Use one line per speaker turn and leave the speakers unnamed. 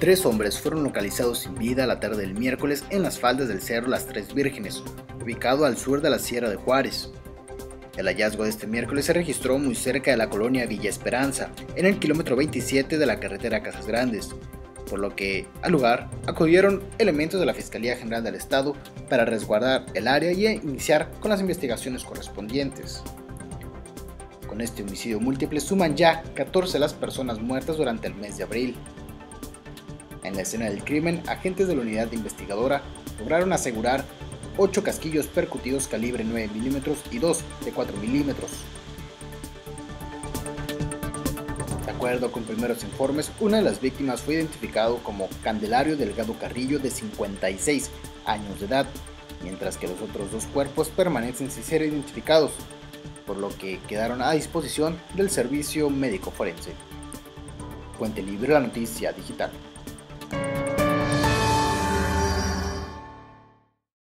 Tres hombres fueron localizados sin vida la tarde del miércoles en las faldas del Cerro Las Tres Vírgenes, ubicado al sur de la Sierra de Juárez. El hallazgo de este miércoles se registró muy cerca de la colonia Villa Esperanza, en el kilómetro 27 de la carretera Casas Grandes, por lo que al lugar acudieron elementos de la Fiscalía General del Estado para resguardar el área y iniciar con las investigaciones correspondientes. Con este homicidio múltiple suman ya 14 las personas muertas durante el mes de abril. En la escena del crimen, agentes de la unidad investigadora lograron asegurar 8 casquillos percutidos calibre 9 milímetros y 2 de 4 milímetros. De acuerdo con primeros informes, una de las víctimas fue identificado como Candelario Delgado Carrillo, de 56 años de edad, mientras que los otros dos cuerpos permanecen sin ser identificados, por lo que quedaron a disposición del servicio médico forense. Fuente Libre, la noticia digital.